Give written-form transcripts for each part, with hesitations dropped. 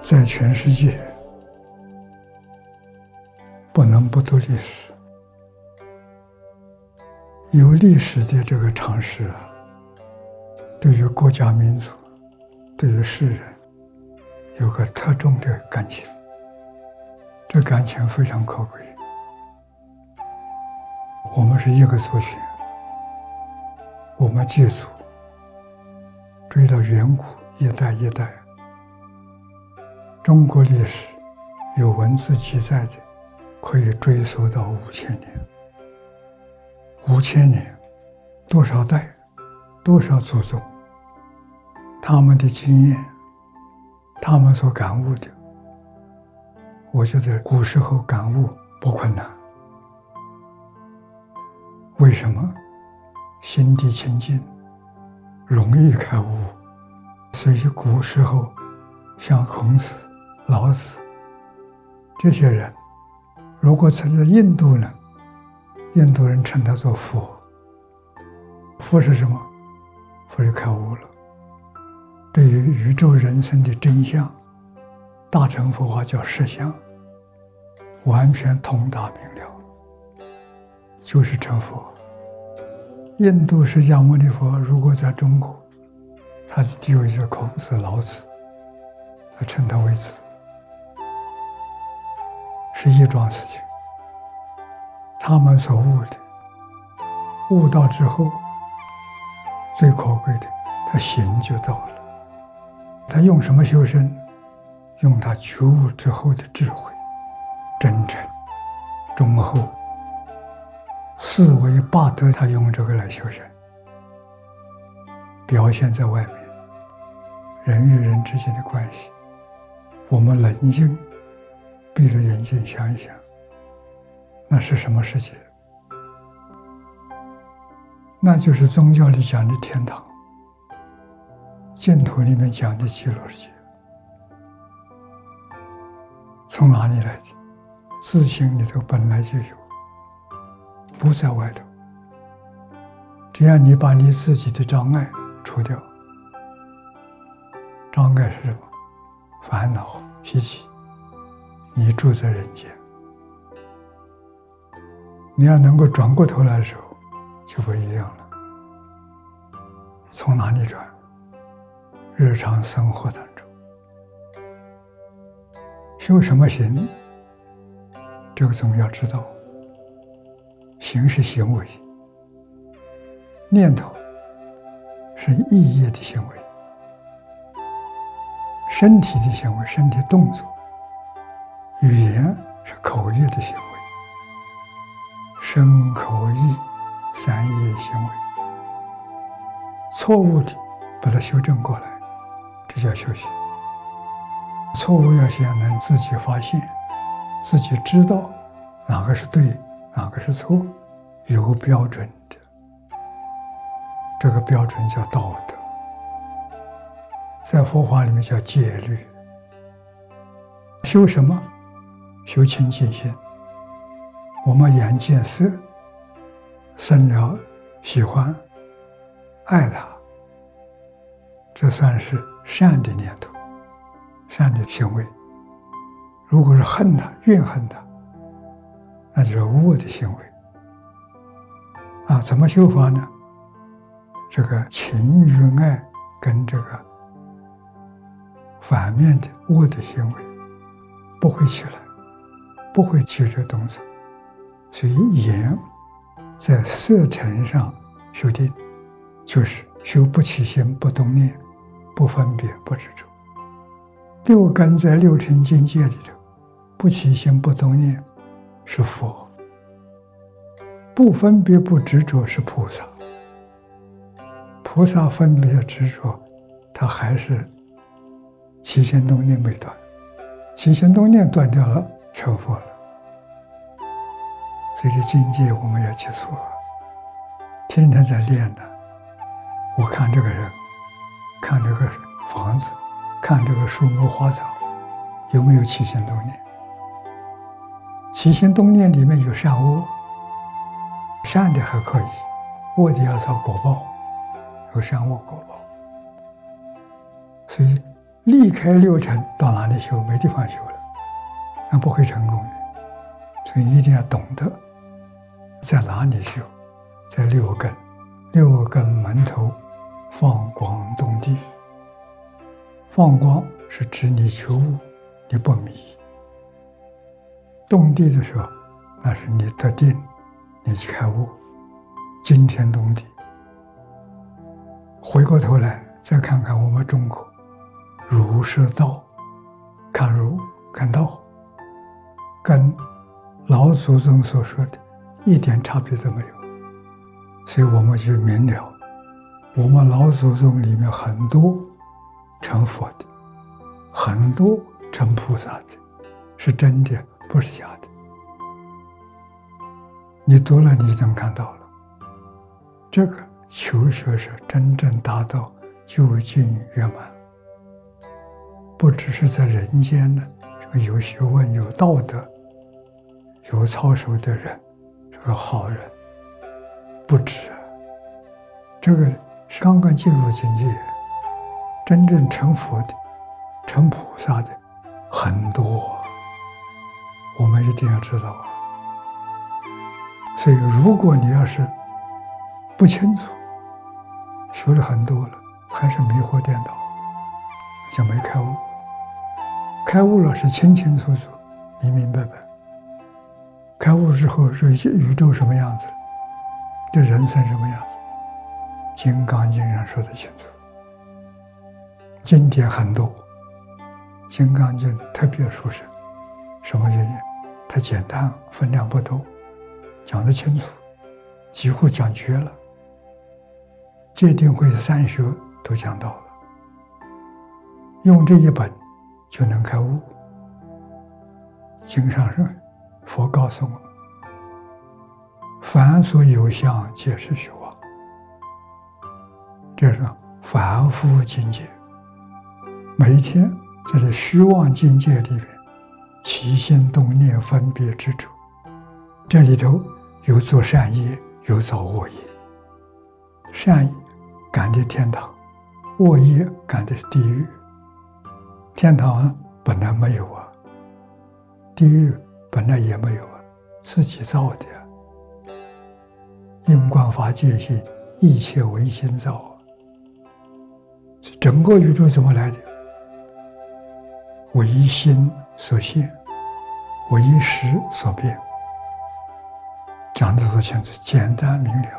在全世界不能不读历史。有历史的这个常识啊，对于国家民族，对于世人，有个特重的感情，这感情非常可贵。我们是一个族群，我们祭祖追到远古，一代一代。中国历史有文字记载的，可以追溯到5000年。5000年，多少代，多少祖宗，他们的经验，他们所感悟的，我觉得古时候感悟不困难。为什么？心地清净，容易开悟。所以古时候像孔子、老子这些人，如果存在印度呢，印度人称他做佛。佛是什么？佛就开悟了，对于宇宙人生的真相，大乘佛法叫实相，完全通达明了，就是成佛。印度释迦牟尼佛如果在中国，他的地位是孔子、老子，他称他为子，是一桩事情。他们所悟的，悟到之后，最可贵的，他行就到了。他用什么修身？用他觉悟之后的智慧、真诚、忠厚、四维八德，他用这个来修身，表现在外面。人与人之间的关系，我们冷静闭着眼睛想一想，那是什么世界？那就是宗教里讲的天堂，净土里面讲的极乐世界。从哪里来的？自性里头本来就有，不在外头。只要你把你自己的障碍除掉，障碍是什么？烦恼、习气。你住在人间，你要能够转过头来的时候，就不一样了。从哪里转？日常生活当中，修什么行？这个总要知道。行是行为，念头是意业的行为，身体的行为，身体动作，语言是口业的行为，身口意三业行为，错误的把它修正过来，这叫修行。错误要先能自己发现，自己知道哪个是对，哪个是错，有标准的。这个标准叫道德，在佛法里面叫戒律。修什么？修清净心。我们眼见色，生了喜欢、爱它，这算是善的念头、善的行为。如果是恨它、怨恨它，那就是恶的行为。怎么修法呢？这个情与爱跟这个反面的恶的行为不会起来，不会起这动作。所以眼在色尘上修定，就是修不起心、不动念、不分别、不执着。六根在六尘境界里头，不起心、不动念是佛，不分别、不执着是菩萨。菩萨分别执着，他还是起心动念没断，起心动念断掉了，成佛了。所以这境界我们要记住，天天在练的。我看这个人，看这个房子，看这个树木花草，有没有起心动念？起心动念里面有善恶，善的还可以，恶的要遭果报，有善恶果报。所以离开六尘到哪里修？没地方修了，那不会成功的。所以一定要懂得在哪里修，在六根，六根门头放光动地。放光是指你求悟，你不迷；动地的时候，那是你得定，你去开悟，惊天动地。回过头来再看看我们中国，儒释道，看儒看道，跟老祖宗所说的一点差别都没有。所以我们就明了，我们老祖宗里面很多成佛的，很多成菩萨的，是真的，不是假的。你读了，你就能看到了。这个求学是真正达到究竟圆满，不只是在人间呢，这个有学问、有道德、有操守的人，这个好人不止。这个是刚刚进入境界，真正成佛的、成菩萨的很多，我们一定要知道。所以如果你要是不清楚，学了很多了，还是迷惑颠倒，就没开悟。开悟了是清清楚楚、明明白白。开悟之后，这宇宙什么样子，这人生什么样子，《金刚经》上说得清楚。经典很多，《金刚经》特别殊胜，什么原因？它简单，分量不多，讲得清楚，几乎讲绝了。戒定慧三学都讲到了，用这一本就能开悟。经上说，佛告诉我们，凡所有相，皆是虚妄。这是凡夫境界，每一天在这虚妄境界里面起心动念分别执着，这里头有做善业，有造恶业。善业感的天堂，恶业感的地狱。天堂本来没有啊，地狱本来也没有啊，自己造的啊。因观法界性，一切唯心造啊。整个宇宙怎么来的？唯心所现，唯识所变。讲得多清楚，简单明了。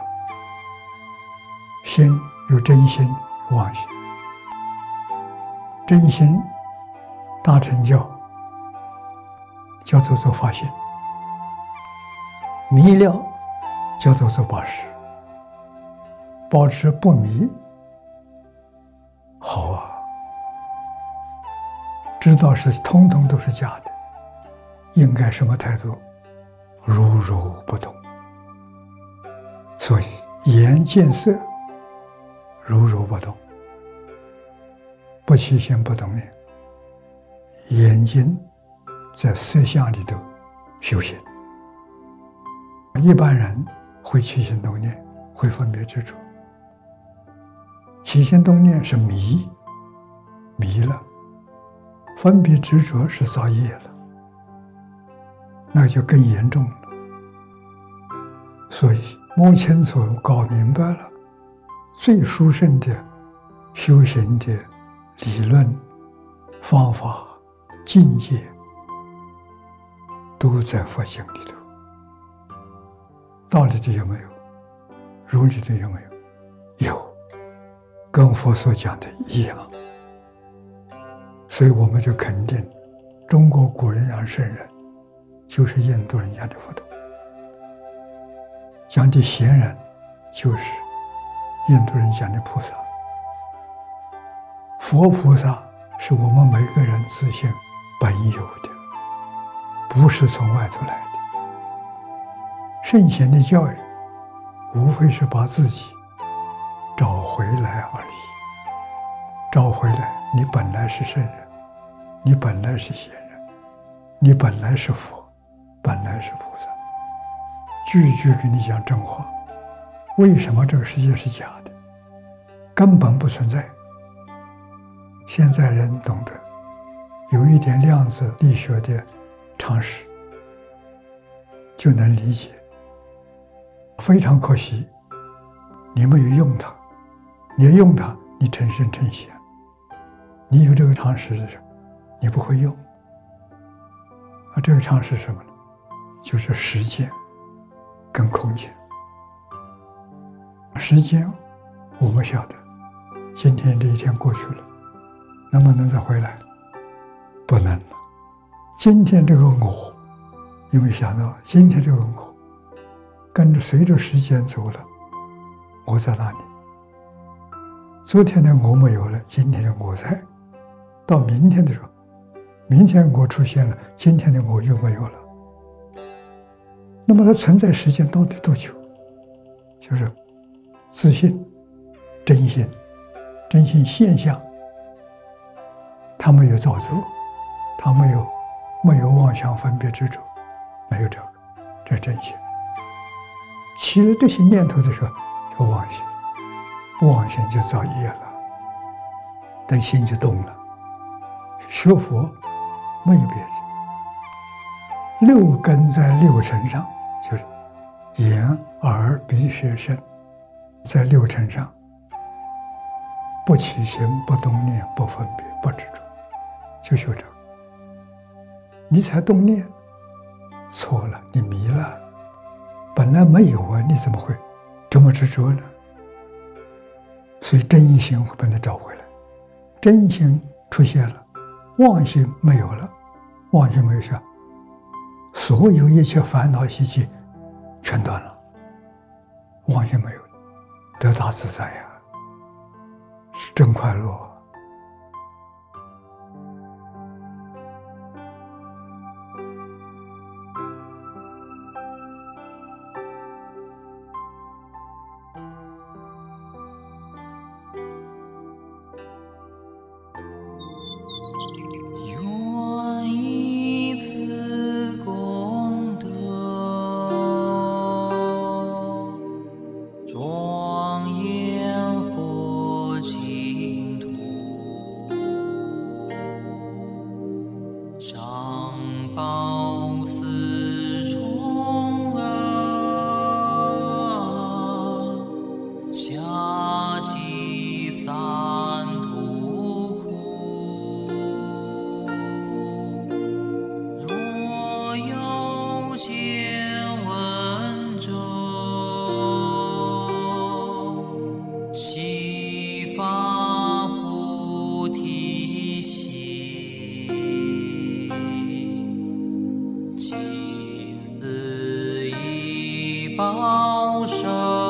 心有真心、妄心。真心大乘教叫做发心，迷了叫做保持。保持不迷，好啊。知道是通通都是假的，应该什么态度？如如不动。所以眼见色，如如不动，不起心不动念。眼睛在色相里头修行。一般人会起心动念，会分别执着。起心动念是迷了，分别执着是造业了，那就更严重了。所以摸清楚、搞明白了，最殊胜的修行的理论、方法、境界，都在佛经里头。道理的有没有？儒理的有没有？有，跟佛所讲的一样。所以我们就肯定，中国古人讲圣人，就是印度人讲的佛陀；讲的贤人，就是印度人讲的菩萨。佛菩萨是我们每个人自性本有的，不是从外头来的。圣贤的教育，无非是把自己找回来而已。找回来，你本来是圣人，你本来是贤人，你本来是佛，本来是菩萨。句句给你讲真话。为什么这个世界是假的？根本不存在。 现在人懂得有一点量子力学的常识，就能理解。非常可惜，你没有用它。你要用它，你成圣成贤。你有这个常识的时候，你不会用。这个常识是什么呢？就是时间跟空间。时间我们晓得，今天这一天过去了，能不能再回来？不能了。今天这个我，有没有想到今天这个我跟着随着时间走了，我在哪里？昨天的我没有了，今天的我在。到明天的时候，明天我出现了，今天的我又没有了。那么它存在时间到底多久？就是自信、真心、真心现象，它没有造作，它没有妄想分别执着，没有这个，这真心。起了这些念头的时候，叫妄心，妄心就造业了，但心就动了。学佛没有别的，六根在六尘上，就是眼、耳、鼻、舌、身，在六尘上，不起心，不动念，不分别，不执着，就学这个。你才动念，错了，你迷了，本来没有啊，你怎么会这么执着呢？所以真心会把它找回来，真心出现了，妄心没有了，妄心没有了，所有一切烦恼习气全断了，妄心没有了，得大自在呀，是真快乐。 报身。